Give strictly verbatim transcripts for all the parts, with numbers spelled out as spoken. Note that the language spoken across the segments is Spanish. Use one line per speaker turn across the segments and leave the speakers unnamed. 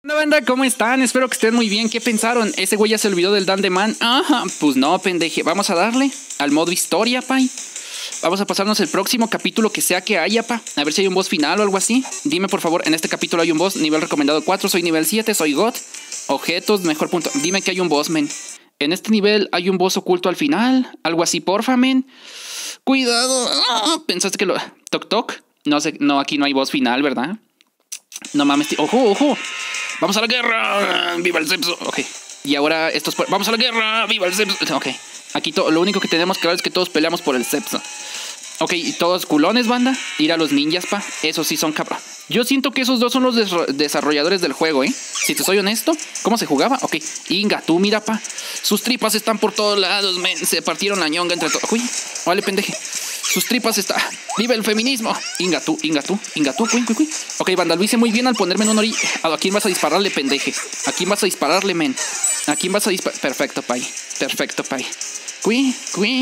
Hola banda, ¿cómo están? Espero que estén muy bien. ¿Qué pensaron? ¿Ese güey ya se olvidó del Dan de Man? Ajá, pues no, pendeje. Vamos a darle al modo historia, pay. Vamos a pasarnos el próximo capítulo que sea que haya, pa. A ver si hay un boss final o algo así. Dime, por favor, en este capítulo hay un boss. Nivel recomendado cuatro, soy nivel siete, soy God. Objetos, mejor punto. Dime que hay un boss, men. En este nivel hay un boss oculto al final. Algo así, porfa, men. Cuidado. Ah, ¿pensaste que lo... Toc, toc? No sé, no, aquí no hay boss final, ¿verdad? No mames, tío. ¡Ojo, ojo! ¡Vamos a la guerra! ¡Viva el Cepso! Ok. Y ahora estos... ¡Vamos a la guerra! ¡Viva el Cepso! Ok. Aquí lo único que tenemos que ver es que todos peleamos por el Cepso. Ok, y todos culones, banda. Ir a los ninjas, pa. Esos sí son cabrón. Yo siento que esos dos son los des desarrolladores del juego, ¿eh? Si te soy honesto. ¿Cómo se jugaba? Ok. Inga, tú mira, pa. Sus tripas están por todos lados, men. Se partieron la ñonga entre todos. Uy, vale, pendeje. Sus tripas están... ¡Viva el feminismo! Inga tú, inga tú, inga tú, cuy, cuy, cuy. Ok, banda, lo hice muy bien al ponerme en un orilla. ¿A quién vas a dispararle, pendeje? ¿A quién vas a dispararle, men? ¿A quién vas a disparar? Perfecto, pay. Perfecto, pay. Cuy, cuy.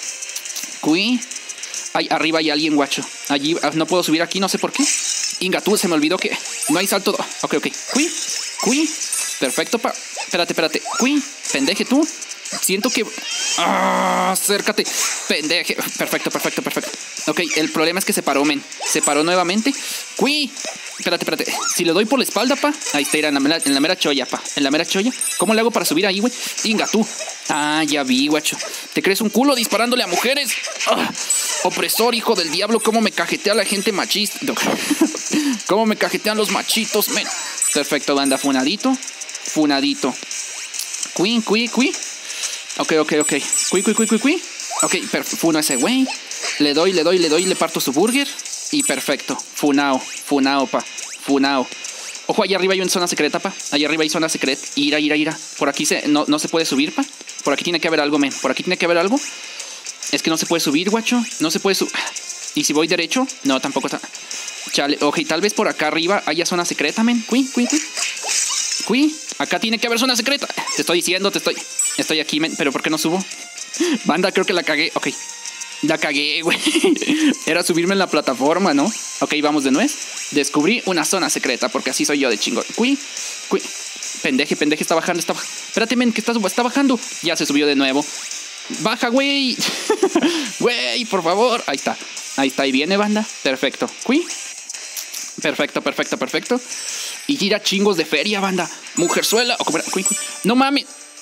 Cuy. Ay, arriba hay alguien, guacho. Allí, no puedo subir aquí, no sé por qué. Inga tú, se me olvidó que no hay salto. Ok, ok. Cuy, cuy. Perfecto, pa. Espérate, espérate. Cuy, pendeje tú. Siento que... ¡Ah! Acércate, pendeje. Perfecto, perfecto, perfecto. Ok, el problema es que se paró, men. Se paró nuevamente. ¡Cuí! Espérate, espérate. Si le doy por la espalda, pa. Ahí está, en la, mera, en la mera cholla, pa. En la mera cholla. ¿Cómo le hago para subir ahí, güey? Inga, tú. Ah, ya vi, guacho. ¿Te crees un culo disparándole a mujeres? ¡Ah! Opresor, hijo del diablo. ¿Cómo me cajetea la gente machista? ¿Cómo me cajetean los machitos, men? Perfecto, banda. Funadito. Funadito. Cuí, cuí, cuí. Ok, ok, ok. Cui, cui, cui, cui, cui. Ok, funo ese güey. Le doy, le doy, le doy, le parto su burger. Y perfecto. Funao, funao, pa. Funao. Ojo, allá arriba hay una zona secreta, pa. Allá arriba hay zona secreta. Ira, ira, ira. Por aquí se, no, no se puede subir, pa. Por aquí tiene que haber algo, men. Por aquí tiene que haber algo. Es que no se puede subir, guacho. No se puede subir. ¿Y si voy derecho? No, tampoco está. Chale. Ok, tal vez por acá arriba haya zona secreta, men. Cui, cui, cui. Cui. Acá tiene que haber zona secreta. Te estoy diciendo, te estoy... Estoy aquí, men. ¿Pero por qué no subo? Banda, creo que la cagué. Ok. La cagué, güey. Era subirme en la plataforma, ¿no? Ok, vamos de nuez. Descubrí una zona secreta, porque así soy yo de chingón. Cui, cui. Pendeje, pendeje, está bajando, está bajando. Espérate, men, que está, está bajando. Ya se subió de nuevo. Baja, güey. Güey, por favor. Ahí está. Ahí está, ahí viene, banda. Perfecto. Cui. Perfecto, perfecto, perfecto. Y gira chingos de feria, banda. Mujerzuela. O como era. Cui, cui. No mames.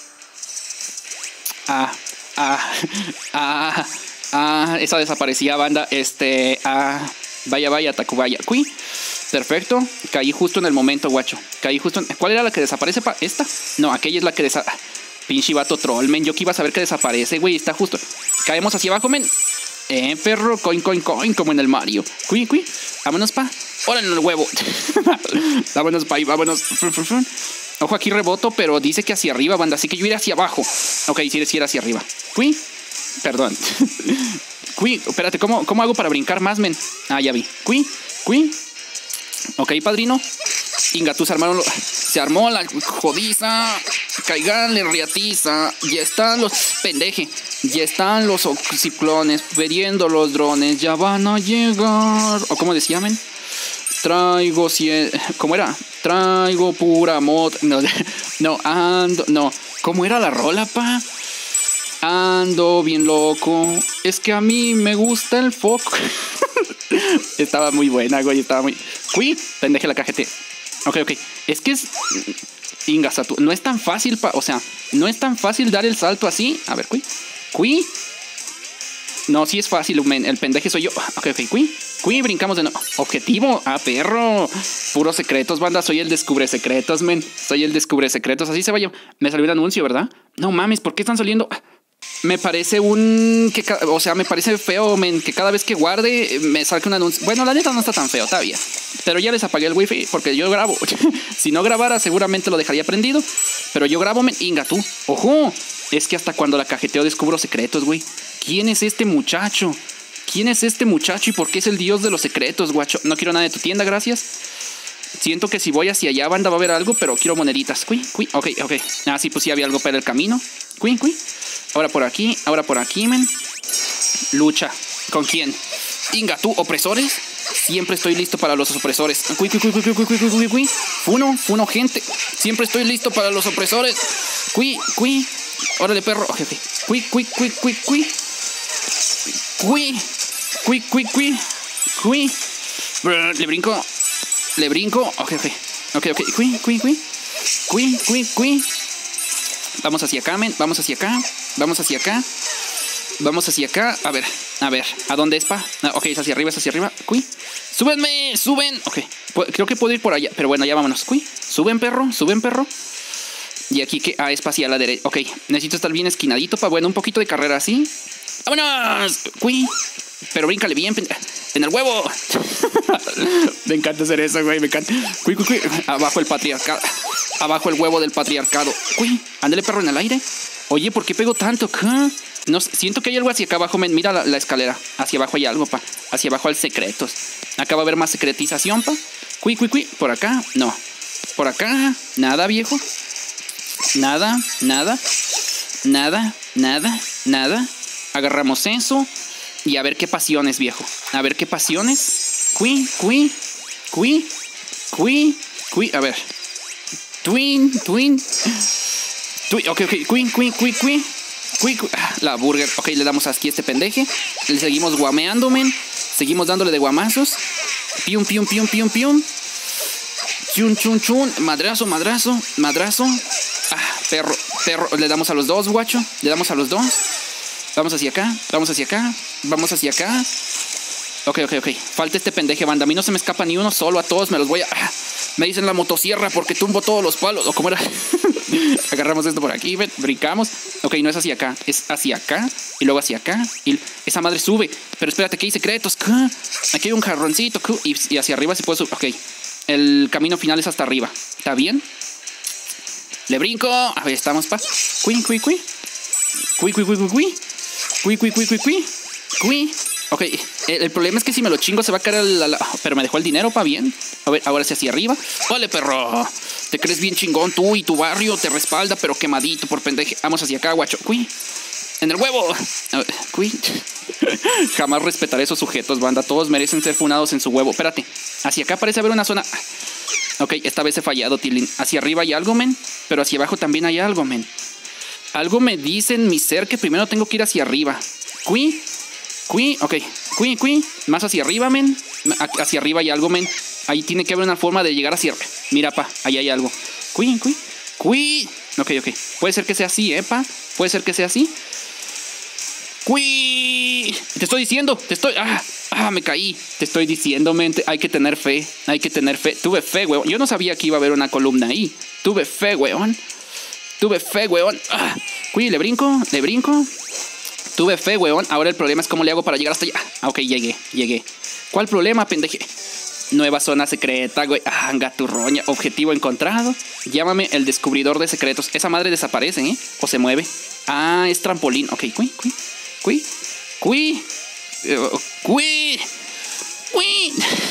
Ah, ah, ah, ah, esa desaparecía, banda. Este, ah, vaya, vaya, Tacubaya. Cui, perfecto. Caí justo en el momento, guacho. Caí justo en... ¿Cuál era la que desaparece, pa? ¿Esta? No, aquella es la que desaparece. Pinche vato troll, men. Yo que iba a saber que desaparece, güey. Está justo. Caemos hacia abajo, men. Eh, perro. Coin, coin, coin. Como en el Mario. Cui, cui. Vámonos, pa. Órale en el huevo. Vámonos, pa. Vámonos. Ojo, aquí reboto, pero dice que hacia arriba, banda. Así que yo iré hacia abajo. Ok, sí, sí, ir hacia arriba. Cui. Perdón. Cui. Espérate, ¿cómo, ¿cómo hago para brincar más, men? Ah, ya vi. Cui. Cui. Ok, padrino. Inga, tú se armaron. Lo... Se armó la jodiza. Caiganle riatiza. Ya están los... Pendeje. Ya están los ciclones pidiendo los drones. Ya van a llegar. ¿O cómo decía, men? Traigo cien... ¿Cómo era? Traigo pura mota. No, no, ando... No. ¿Cómo era la rola, pa? Ando bien loco. Es que a mí me gusta el foco. Estaba muy buena, güey. Estaba muy... Cui, pendeje la cajete. Ok, ok. Es que es... Ingasatu. No es tan fácil, pa... O sea, no es tan fácil dar el salto así. A ver, cui. Cui. No, sí es fácil, men. El pendeje soy yo. Ok, ok, cui. Cui, brincamos de nuevo. Objetivo. Ah, perro. Puros secretos, banda. Soy el descubre secretos, men. Soy el descubre secretos. Así se vaya. Me salió un anuncio, ¿verdad? No mames, ¿por qué están saliendo? Me parece un... que O sea, me parece feo, men. Que cada vez que guarde me salga un anuncio. Bueno, la neta no está tan feo, todavía. Pero ya les apagué el wifi porque yo grabo. Si no grabara, seguramente lo dejaría prendido. Pero yo grabo, men. Inga, tú. ¡Ojo! Es que hasta cuando la cajeteo descubro secretos, güey. ¿Quién es este muchacho? ¿Quién es este muchacho y por qué es el dios de los secretos, guacho? No quiero nada de tu tienda, gracias. Siento que si voy hacia allá, banda, va a haber algo, pero quiero moneditas. Cui, cui. Ok, ok. Ah, sí, pues sí había algo para el camino. Cui, cui. Ahora por aquí, ahora por aquí, men. Lucha. ¿Con quién? Inga, tú, opresores. Siempre estoy listo para los opresores. Cui, cui, cui, cui, cui, cui, cui, cui, cui. Funo, funo, gente. Siempre estoy listo para los opresores. Cui, cui. Órale, perro. Ok, ok. Cui, cui, cui, cui, cui. Cui, cui, cui, cui. Cui. Le brinco. Le brinco. Ok, ok. Ok, ok. Cui, cui, cui. Cui, cui, cui. Vamos hacia acá, men. Vamos hacia acá. Vamos hacia acá. Vamos hacia acá. A ver, a ver. ¿A dónde es, pa? Ah, ok, es hacia arriba, es hacia arriba. Cui. ¡Súbenme! ¡Suben! Ok. Creo que puedo ir por allá. Pero bueno, ya vámonos. Cui. Suben, perro. Suben, perro. Y aquí que. Ah, es pa hacia la derecha. Ok. Necesito estar bien esquinadito, pa. Bueno, un poquito de carrera así. ¡Vámonos! Cui. Pero bríncale bien. En el huevo. Me encanta hacer eso, güey. Me encanta. Cui, cui, cui. Abajo el patriarcado. Abajo el huevo del patriarcado. Cui. Ándale, perro, en el aire. Oye, ¿por qué pego tanto? ¿Qué? No sé, siento que hay algo hacia acá abajo. Men. Mira la, la escalera. Hacia abajo hay algo, pa. Hacia abajo hay secretos. Acá va a haber más secretización, pa. Cui, cui, cui. Por acá. No. Por acá. Nada, viejo. Nada. Nada. Nada. Nada. Nada. Agarramos eso. Y a ver qué pasiones, viejo. A ver qué pasiones. Cui, cui. Cui. Cui. Cui. A ver. Twin. Twin. Twin. Ok, ok. Cui, cui, cui, cui. Cui, cui. La burger. Ok, le damos aquí a este pendeje. Le seguimos guameando, men. Seguimos dándole de guamazos. Pium, pium, pium, pium, pium. Chun, chun, chun. Madrazo, madrazo, madrazo. Ah, perro, perro. Le damos a los dos, guacho. Le damos a los dos. Vamos hacia acá, vamos hacia acá. Vamos hacia acá. Ok, ok, ok. Falta este pendeje, banda. A mí no se me escapa ni uno solo. A todos me los voy a... Ah, me dicen la motosierra porque tumbo todos los palos. ¿O cómo era? Agarramos esto por aquí, ven, brincamos. Ok, no es hacia acá, es hacia acá. Y luego hacia acá. Y esa madre sube. Pero espérate, que hay secretos. ¿Qué? Aquí hay un jarroncito. ¿Qué? Y, y hacia arriba se puede subir. Ok, el camino final es hasta arriba. ¿Está bien? Le brinco. A ver, estamos, pa. Cui, cui, cui. Cui, cui, cui, cui, cui. Cui, cui, cui, cui, cui. Cui. Ok, el, el problema es que si me lo chingo se va a caer la, la... Pero me dejó el dinero, pa, bien. A ver, ahora sí hacia arriba. Vale, perro. Te crees bien chingón tú y tu barrio te respalda, pero quemadito por pendeje. Vamos hacia acá, guacho. Cui. En el huevo. A ver, cui. Jamás respetaré esos sujetos, banda. Todos merecen ser funados en su huevo. Espérate. Hacia acá parece haber una zona... Ok, esta vez he fallado, Tilín. Hacia arriba hay algo, men. Pero hacia abajo también hay algo, men. Algo me dice en mi ser que primero tengo que ir hacia arriba. Cui. Cui. Ok. Cui, cui. Más hacia arriba, men. Hacia arriba hay algo, men. Ahí tiene que haber una forma de llegar hacia... Mira, pa. Ahí hay algo. Cui, cui. Cui. Ok, ok. Puede ser que sea así, eh, pa. Puede ser que sea así. Cui. Te estoy diciendo. Te estoy... Ah. Ah, me caí. Te estoy diciendo, men. Hay que tener fe. Hay que tener fe. Tuve fe, weón. Yo no sabía que iba a haber una columna ahí. Tuve fe, weón. Tuve fe, weón. Ah. Cui, le brinco. Le brinco. Tuve fe, weón. Ahora el problema es cómo le hago para llegar hasta allá. Ah, ok, llegué. Llegué. ¿Cuál problema, pendeje? Nueva zona secreta, güey. Ah, gaturroña. Objetivo encontrado. Llámame el descubridor de secretos. Esa madre desaparece, ¿eh? O se mueve. Ah, es trampolín. Ok, cui, cui. Cui. Cui. Uh, cui. Cui.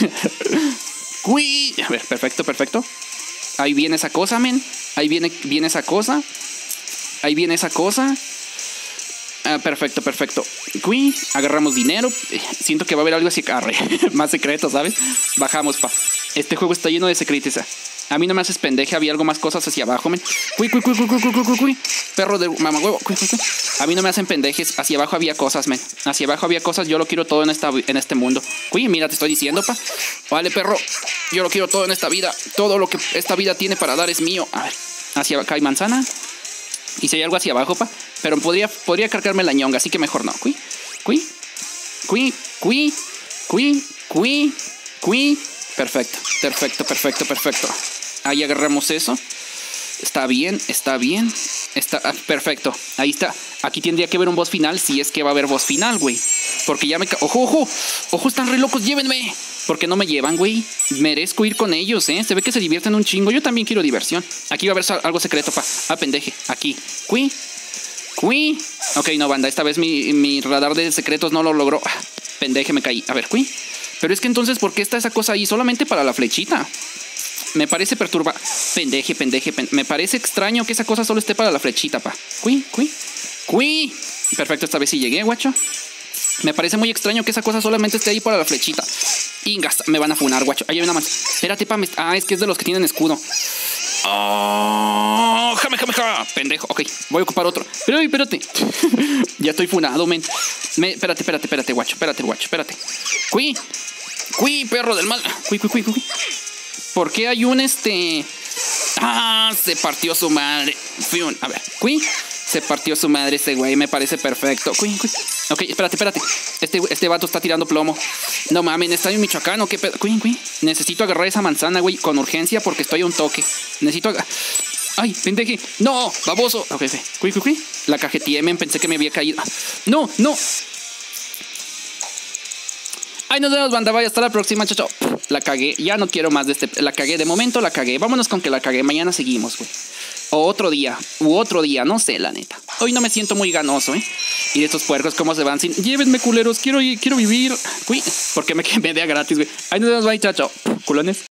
Cui. A ver, perfecto, perfecto. Ahí viene esa cosa, men. Ahí viene, viene esa cosa. Ahí viene esa cosa. Ah, perfecto, perfecto. Cui, agarramos dinero. Siento que va a haber algo así. Arre, más secretos, ¿sabes? Bajamos, pa. Este juego está lleno de secretos. A mí no me haces pendeje. Había algo más cosas hacia abajo, men. Cui, cui, cui, cui, cui, cui, cui, cui. Perro de mamá huevo. Cui, cui, cui. A mí no me hacen pendejes. Hacia abajo había cosas, men. Hacia abajo había cosas. Yo lo quiero todo en, esta, en este mundo. Cui, mira, te estoy diciendo, pa. Vale, perro. Yo lo quiero todo en esta vida. Todo lo que esta vida tiene para dar es mío. A ver. Hacia acá hay manzana. Y si hay algo hacia abajo, pa. Pero podría, podría cargarme la ñonga, así que mejor no. Cui, cui, cui, cui, cui, cui, cui. Perfecto, perfecto, perfecto, perfecto. Ahí agarramos eso. Está bien, está bien. Está ah, perfecto. Ahí está. Aquí tendría que haber un boss final, si es que va a haber boss final, güey. Porque ya me... ¡Ojo, ojo! ¡Ojo, están re locos! ¡Llévenme! ¿Por qué no me llevan, güey? Merezco ir con ellos, ¿eh? Se ve que se divierten un chingo. Yo también quiero diversión. Aquí va a haber algo secreto, pa. Ah, pendeje. Aquí. Cui. Cui. Ok, no, banda. Esta vez mi, mi radar de secretos no lo logró. Ah, pendeje, me caí. A ver, cui. Pero es que entonces, ¿por qué está esa cosa ahí? Solamente para la flechita. Me parece perturba. Pendeje, pendeje, pendeje. Me parece extraño que esa cosa solo esté para la flechita, pa. Cui, cui. Cui. Perfecto, esta vez sí llegué, guacho. Me parece muy extraño que esa cosa solamente esté ahí para la flechita. Ingas, me van a funar, guacho. Ahí hay una más. Espérate, pa. Me... Ah, es que es de los que tienen escudo. Oh, jame, jame, jame. Pendejo. Ok, voy a ocupar otro. Pero, espérate. Ya estoy funado, men. Me... Espérate, espérate, espérate, guacho. Espérate, guacho, espérate. Cui. Cui, perro del mal. Cui, cui, cui, cui. ¿Por qué hay un este? Ah, se partió su madre. Fiun. A ver, Cui. Se partió su madre ese güey, me parece perfecto. Cui, cui. Ok, espérate, espérate. Este, este vato está tirando plomo. No mames, está en Michoacán o qué pedo. Cui, cui. Necesito agarrar esa manzana, güey, con urgencia porque estoy a un toque. Necesito agarrar. Ay, pendeje. No, baboso. Ok, ok. Cui, cui, cui. La cajeteé, men, pensé que me había caído. No, no. Ay, nos vemos, banda. Vaya, hasta la próxima, chacho. La cagué. Ya no quiero más de este. La cagué. De momento la cagué. Vámonos con que la cagué. Mañana seguimos, güey. O otro día. U otro día. No sé, la neta. Hoy no me siento muy ganoso, ¿eh? Y de estos puercos, ¿cómo se van sin? Llévenme, culeros. Quiero ir, quiero vivir. Uy, ¿por qué me quedé de gratis, güey? Ay, nos vemos, bye, chacho. Culones.